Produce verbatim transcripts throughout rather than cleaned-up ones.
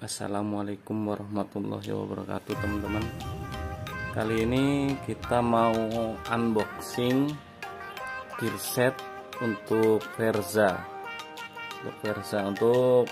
Assalamualaikum warahmatullahi wabarakatuh teman-teman. Kali ini kita mau unboxing gearset untuk Verza Untuk Verza untuk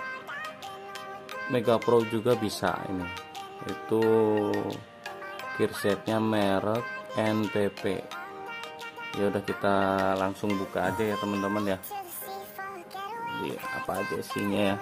Mega Pro juga bisa. Ini itu gearsetnya merek N P P. Ya udah, kita langsung buka aja ya teman-teman ya. Jadi apa aja isinya ya.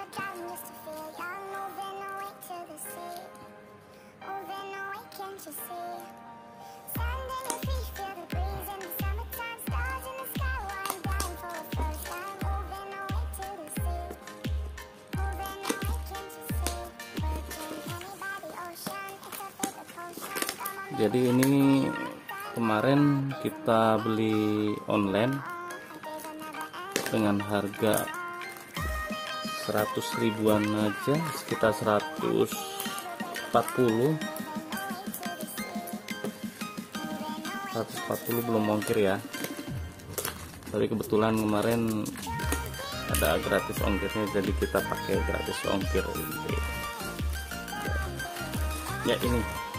Jadi ini kemarin kita beli online dengan harga seratus ribuan aja, sekitar seratus empat puluh seratus empat puluh belum ongkir ya. Tapi kebetulan kemarin ada gratis ongkirnya, jadi kita pakai gratis ongkir. Ya, ini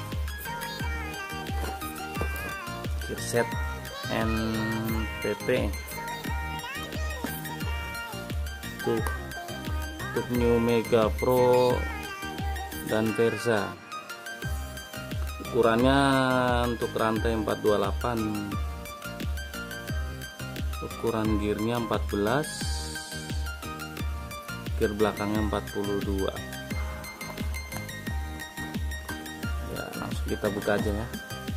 gearset N P P tuh untuk New Mega Pro dan Verza. Ukurannya untuk rantai empat dua delapan, ukuran gearnya empat belas, gear belakangnya empat puluh dua. Ya, langsung kita buka aja ya.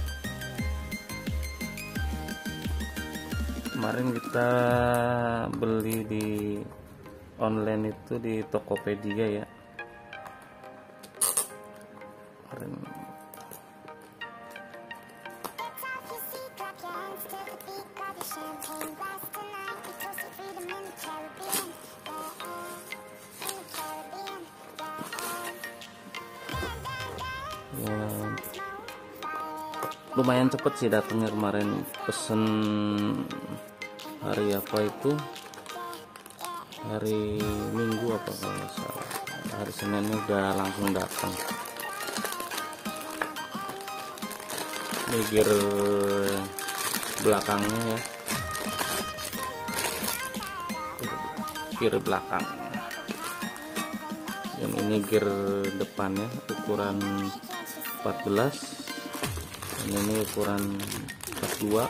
Kemarin kita beli di online itu di Tokopedia ya. Kemarin ya, lumayan cepet sih datangnya. Kemarin pesen hari apa itu, hari Minggu apa kalau nggak salah, hari Seninnya udah langsung datang. Ini gear belakangnya ya, gear belakang. Yang ini gear depannya ukuran empat belas, dan ini ukuran empat puluh dua.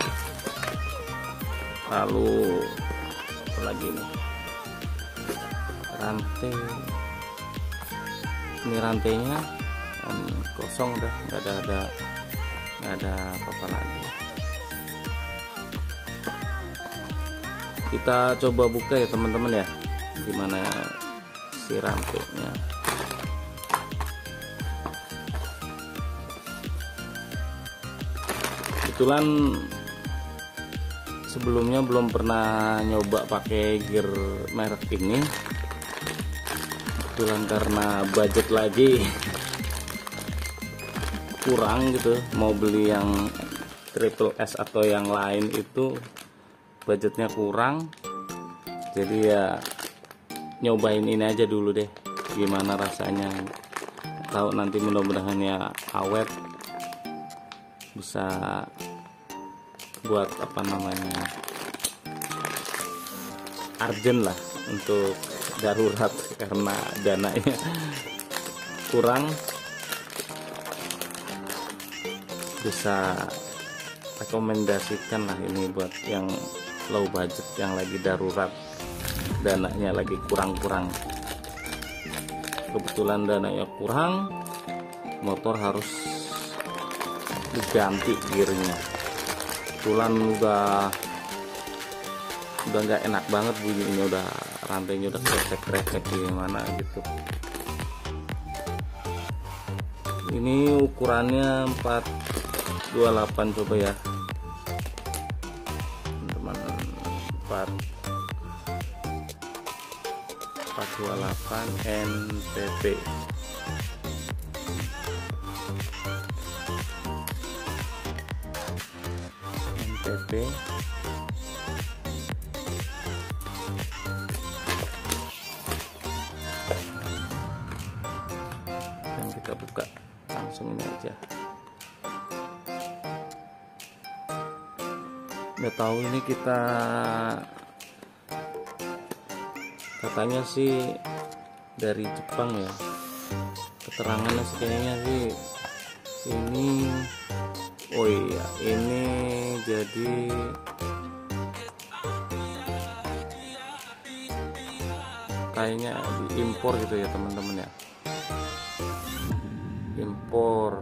Lalu apa lagi nih, rantai. Ini rantainya um, kosong, udah nggak ada ada nggak ada apa-apa lagi. Kita coba buka ya teman-teman ya, gimana si rantainya. Kebetulan sebelumnya belum pernah nyoba pakai gear merek ini. Kebetulan karena budget lagi kurang gitu, mau beli yang triple S atau yang lain itu budgetnya kurang, jadi ya nyobain ini aja dulu deh, gimana rasanya. Tahu nanti mudah-mudahan ya awet, bisa buat apa namanya, urgent lah, untuk darurat karena dananya kurang. Bisa rekomendasikan lah ini buat yang low budget, yang lagi darurat, dananya lagi kurang-kurang. Kebetulan dananya kurang, motor harus diganti gearnya. Kebetulan udah udah nggak enak banget bunyinya, udah rantainya udah kresek-kresek gimana gitu. Ini ukurannya empat dua delapan, coba ya teman-teman, empat dua delapan N P P. N P P kita buka langsung ini aja. Nggak tahu ini kita, katanya sih dari Jepang ya, keterangannya sih kayaknya sih ini, oh iya ini jadi kayaknya diimpor gitu ya teman-teman ya, impor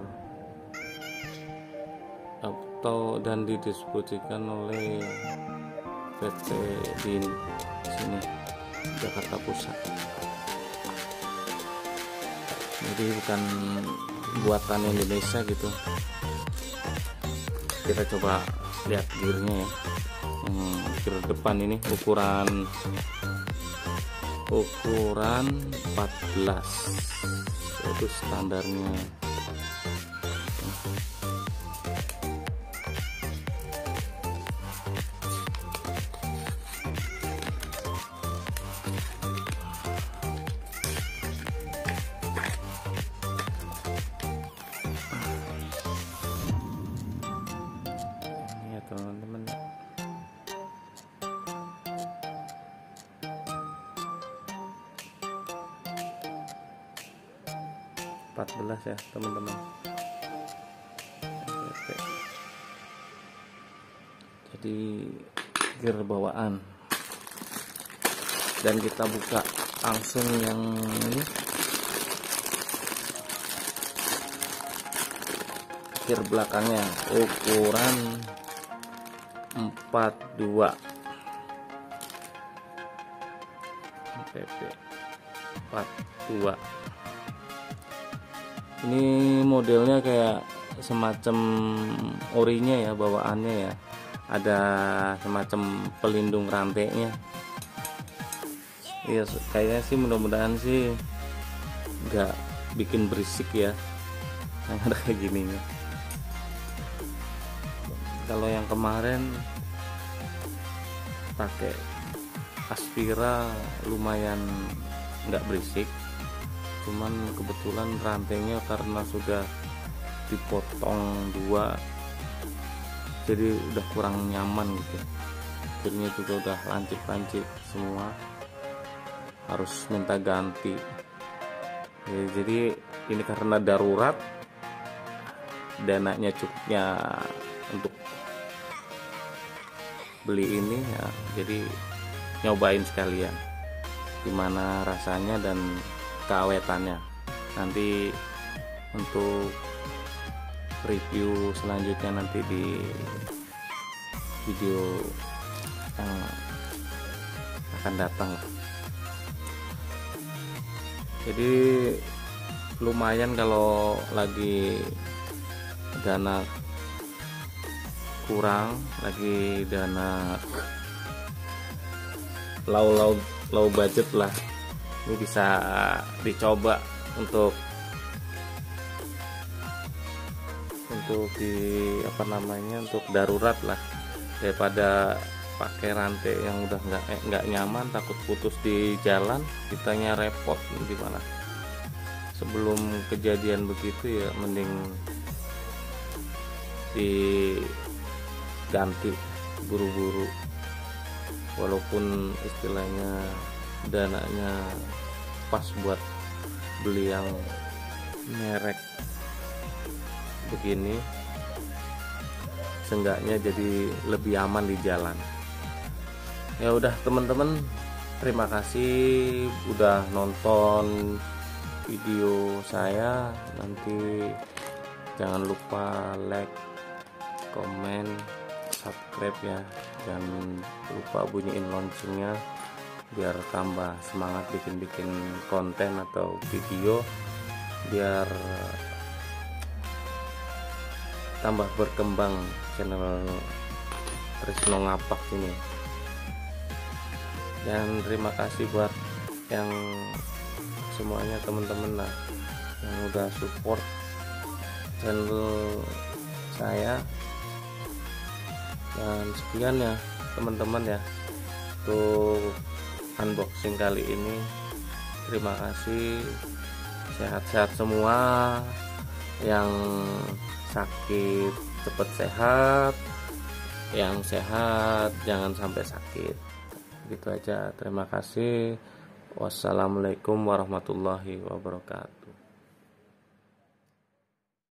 atau dan didistribusikan oleh P T di sini Jakarta Pusat. Jadi bukan buatan Indonesia gitu. Kita coba lihat gearnya ya. Hmm, gear depan ini ukuran ukuran empat belas, itu standarnya. Ini ya teman-teman, empat belas ya teman-teman. Jadi gear bawaan, dan kita buka langsung yang ini, gear belakangnya ukuran empat puluh dua P P empat puluh dua. Ini modelnya kayak semacam orinya ya, bawaannya ya, ada semacam pelindung rantainya. Iya kayaknya sih, mudah-mudahan sih nggak bikin berisik ya yang ada kayak gininya. Kalau yang kemarin pakai Aspira lumayan nggak berisik, cuman kebetulan rantainya karena sudah dipotong dua jadi udah kurang nyaman gitu. Akhirnya juga udah lancip-lancip semua, harus minta ganti ya. Jadi ini karena darurat, dananya cukupnya untuk beli ini ya, jadi nyobain sekalian gimana rasanya dan keawetannya. Nanti untuk review selanjutnya nanti di video yang akan datang. Jadi lumayan kalau lagi dana kurang, lagi dana low low low budget lah, ini bisa dicoba untuk untuk di apa namanya untuk darurat lah, daripada pakai rantai yang udah nggak eh, nggak nyaman, takut putus di jalan, kitanya repot gimana. Sebelum kejadian begitu ya mending diganti buru-buru, walaupun istilahnya dananya pas buat beli yang merek begini, seenggaknya jadi lebih aman di jalan. Ya udah teman-teman, terima kasih udah nonton video saya. Nanti jangan lupa like, komen, subscribe ya, dan lupa bunyiin loncengnya biar tambah semangat bikin-bikin konten atau video, biar tambah berkembang channel Trisno Ngapak ini. Dan terima kasih buat yang semuanya teman-teman lah yang udah support channel saya. Dan sekian ya teman-teman ya untuk unboxing kali ini. Terima kasih. sehat-sehat semua, yang sakit cepat sehat, yang sehat jangan sampai sakit. Gitu aja, terima kasih. Wassalamualaikum warahmatullahi wabarakatuh.